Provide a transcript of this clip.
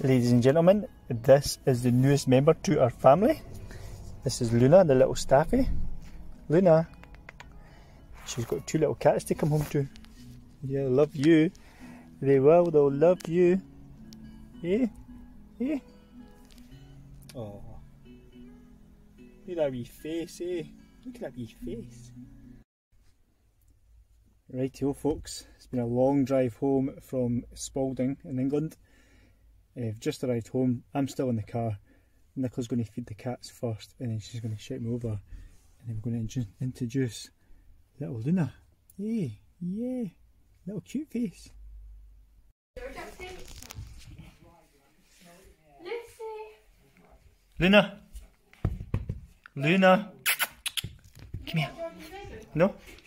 Ladies and gentlemen, this is the newest member to our family. This is Luna, the little Staffy. Luna, she's got two little cats to come home to. Yeah, love you. They will, they'll love you. Yeah, yeah. Oh, look at that wee face, eh? Look at that wee face. Rightio folks, it's been a long drive home from Spalding in England. I've just arrived home, I'm still in the car. Nicola's going to feed the cats first and then she's going to shout me over and then we're going to introduce little Luna. Hey, yeah, little cute face. Luna! Luna! Come here. No?